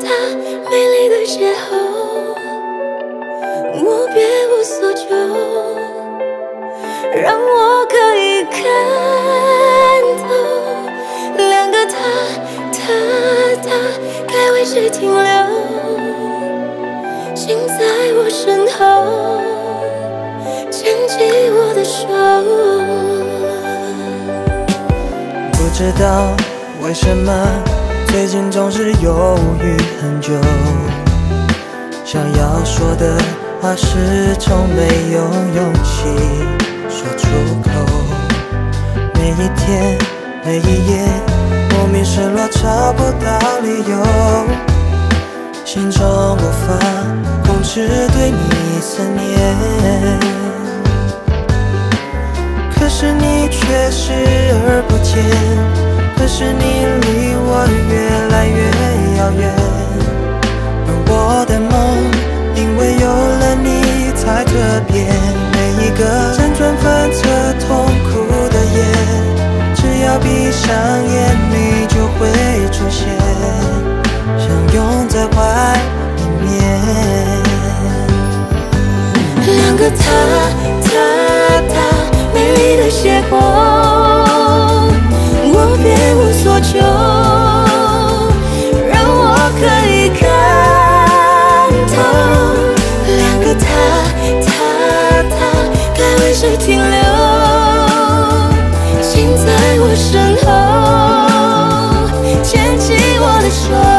他美丽的邂逅，我别无所求，让我可以看透两个他该为谁停留？心在我身后，牵起我的手。 不知道为什么最近总是犹豫很久，想要说的话始终没有勇气说出口。每一天每一夜莫名失落，找不到理由，心中无法控制对你思念，可是你却视而不见，可是你离我越来越遥远，而我的梦因为有了你才特别，每一个辗转反侧痛苦的夜，只要闭上眼你就会出现，相拥在怀里面。 两个他美丽的邂逅，我别无所求，让我可以看透两个他该为谁停留？心在我身后，牵起我的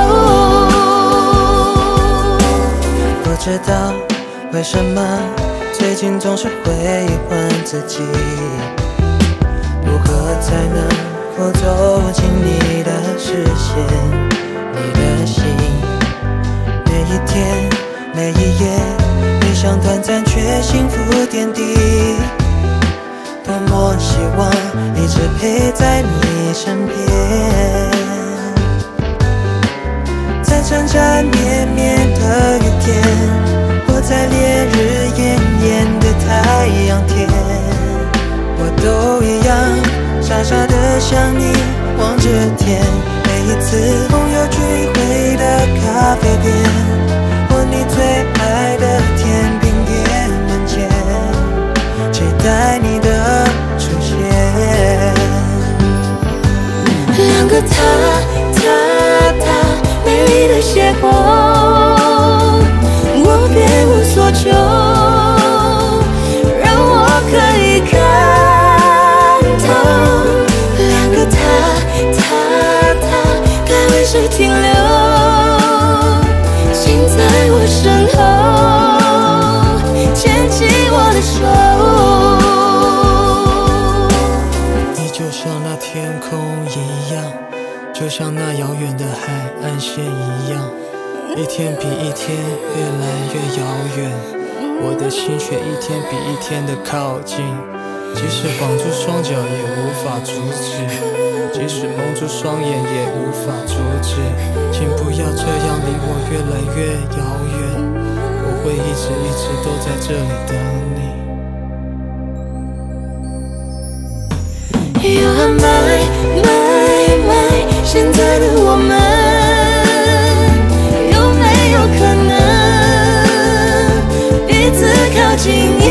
手。 不知道为什么最近总是会问自己，如何才能够走进你的视线，你的心。每一天每一夜理想短暂却幸福点滴，多么希望一直陪在你身边，在缠缠绵绵的雨天，或在烈日炎炎的太阳天，我都一样傻傻的向你望着天。每一次朋友聚会的咖啡店，或你最爱的甜品店门前，期待你的出现。 两个他美丽的邂逅，我别无所求，让我可以看透两个他该为谁停留？心在我身后，牵起我的手。 你就像那天空一样，就像那遥远的海岸线一样，一天比一天越来越遥远，我的心却一天比一天的靠近。即使绑住双脚也无法阻止，即使蒙住双眼也无法阻止，请不要这样离我越来越遥远，我会一直都在这里等你。 You are my 现在的我们有没有可能彼此靠近？